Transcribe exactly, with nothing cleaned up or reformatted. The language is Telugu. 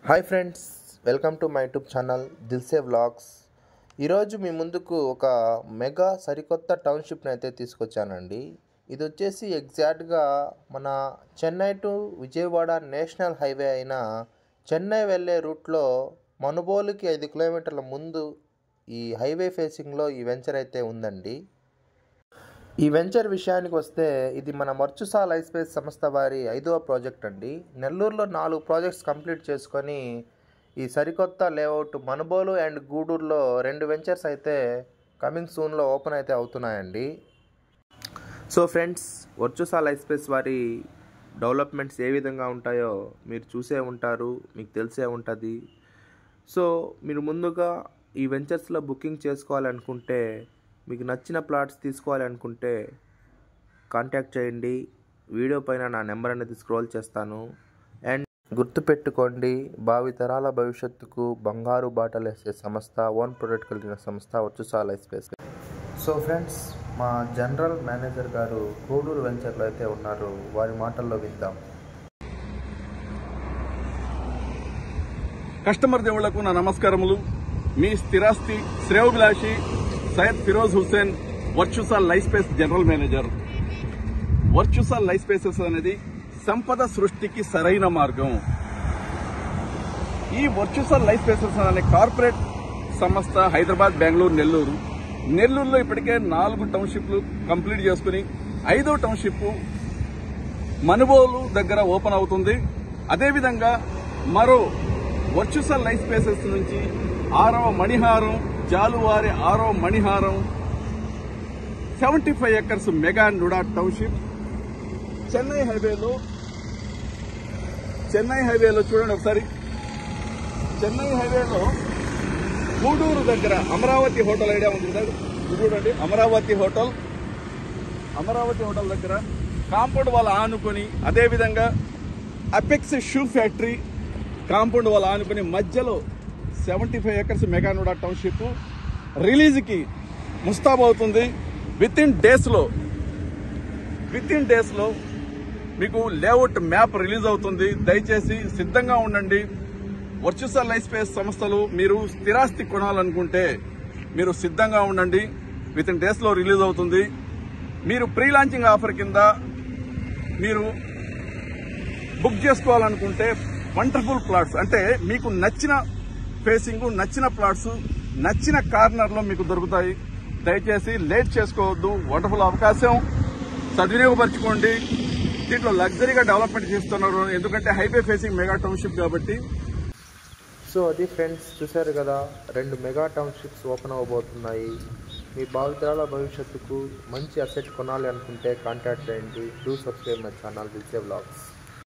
Hi friends, welcome to my YouTube channel దిల్సే vlogs. ఈరోజు మీ ముందుకు ఒక మెగా సరికొత్త టౌన్షిప్ని అయితే తీసుకొచ్చానండి. ఇది వచ్చేసి ఎగ్జాక్ట్గా మన Chennai to Vijayawada national highway అయిన చెన్నై వెళ్ళే రూట్లో మనుబోలుకి ఐదు కిలోమీటర్ల ముందు ఈ హైవే ఫేసింగ్లో ఈ వెంచర్ అయితే ఉందండి. ఈ వెంచర్ విషయానికి వస్తే ఇది మన వర్చుసాలైస్పేస్ సంస్థ వారి ఐదవ ప్రాజెక్ట్ అండి. నెల్లూరులో నాలుగు ప్రాజెక్ట్స్ కంప్లీట్ చేసుకొని ఈ సరికొత్త లేఅవుట్ మనుబోలు అండ్ గూడూరులో రెండు వెంచర్స్ అయితే కమింగ్ సూన్లో ఓపెన్ అయితే అవుతున్నాయండి. సో ఫ్రెండ్స్, వర్చుసాలైస్పేస్ వారి డెవలప్మెంట్స్ ఏ విధంగా ఉంటాయో మీరు చూసే ఉంటారు, మీకు తెలిసే ఉంటుంది. సో మీరు ముందుగా ఈ వెంచర్స్లో బుకింగ్ చేసుకోవాలనుకుంటే, మీకు నచ్చిన ప్లాట్స్ తీసుకోవాలి అనుకుంటే కాంటాక్ట్ చేయండి. వీడియో పైన నా నెంబర్ అనేది స్క్రోల్ చేస్తాను. అండ్ గుర్తుపెట్టుకోండి, భావితరాల భవిష్యత్తుకు బంగారు బాటలు వేసే సంస్థ, ఓన్ ప్రొడక్ట్ కలిగిన సంస్థ వర్చుసాలైస్పేస్. సో ఫ్రెండ్స్, మా జనరల్ మేనేజర్ గారు గూడూరు వెంచర్లో అయితే ఉన్నారు, వారి మాటల్లో విందాం. కస్టమర్ దేవుళ్లకు నా నమస్కారములు. మీ స్థిరాస్తి శ్రేయోభిలాషి సయ్యద్ ఫిరోజ్ హుస్సేన్, వర్చుసాలైస్పేస్ జనరల్ మేనేజర్. వర్చుసాలైస్పేసెస్ అనేది సంపద సృష్టికి సరైన మార్గం. ఈ వర్చుసాలైస్పేసెస్ అనే కార్పొరేట్ సంస్థ హైదరాబాద్, బెంగళూరు, నెల్లూరు నెల్లూరులో ఇప్పటికే నాలుగు టౌన్షిప్లు కంప్లీట్ చేసుకుని ఐదో టౌన్షిప్ మనుబోలు దగ్గర ఓపెన్ అవుతుంది. అదేవిధంగా మరో వర్చుసాలైస్పేసెస్ నుంచి ఆరవ మణిహారం, జాలువారి ఆరో మణిహారం seventy five acres mega NUDA township Chennai హైవేలో చెన్నై హైవేలో చూడండి ఒకసారి. చెన్నై హైవేలో గూడూరు దగ్గర అమరావతి హోటల్ ఐడియా ఉంది కదా, చూడండి. అమరావతి హోటల్ అమరావతి హోటల్ దగ్గర కాంపౌండ్ వాళ్ళ ఆనుకొని, అదేవిధంగా అపెక్స్ షూ ఫ్యాక్టరీ కాంపౌండ్ వాళ్ళ ఆనుకొని మధ్యలో seventy five acres mega NUDA township రిలీజ్కి ముస్తాబ్ అవుతుంది. విత్ ఇన్ డేస్లో విత్ ఇన్ డేస్లో మీకు లేఅవుట్ మ్యాప్ రిలీజ్ అవుతుంది. దయచేసి సిద్ధంగా ఉండండి. వర్చుసాలైస్పేస్ సంస్థలు మీరు స్థిరాస్తి కొనాలనుకుంటే మీరు సిద్ధంగా ఉండండి. విత్ ఇన్ డేస్లో రిలీజ్ అవుతుంది. మీరు ప్రీ లాంచింగ్ ఆఫర్ కింద మీరు బుక్ చేసుకోవాలనుకుంటే వండర్ఫుల్ ప్లాట్స్, అంటే మీకు నచ్చిన ఫేసింగ్, నచ్చిన ప్లాట్స్, నచ్చిన కార్నర్లో మీకు దొరుకుతాయి. దయచేసి లేట్ చేసుకోవద్దు. వండర్ఫుల్ అవకాశం సద్వినియోగపరచుకోండి. దీంట్లో లగ్జరీగా డెవలప్మెంట్ చేస్తున్నారు, ఎందుకంటే హైవే ఫేసింగ్ మెగా టౌన్షిప్ కాబట్టి. సో అది ఫ్రెండ్స్, చూశారు కదా, రెండు మెగా టౌన్షిప్స్ ఓపెన్ అవ్వబోతున్నాయి. మీ భావితరాల భవిష్యత్తుకు మంచి అసెట్ కొనాలి అనుకుంటే కాంటాక్ట్ చేయండి. Do subscribe my channel దిల్సే vlogs.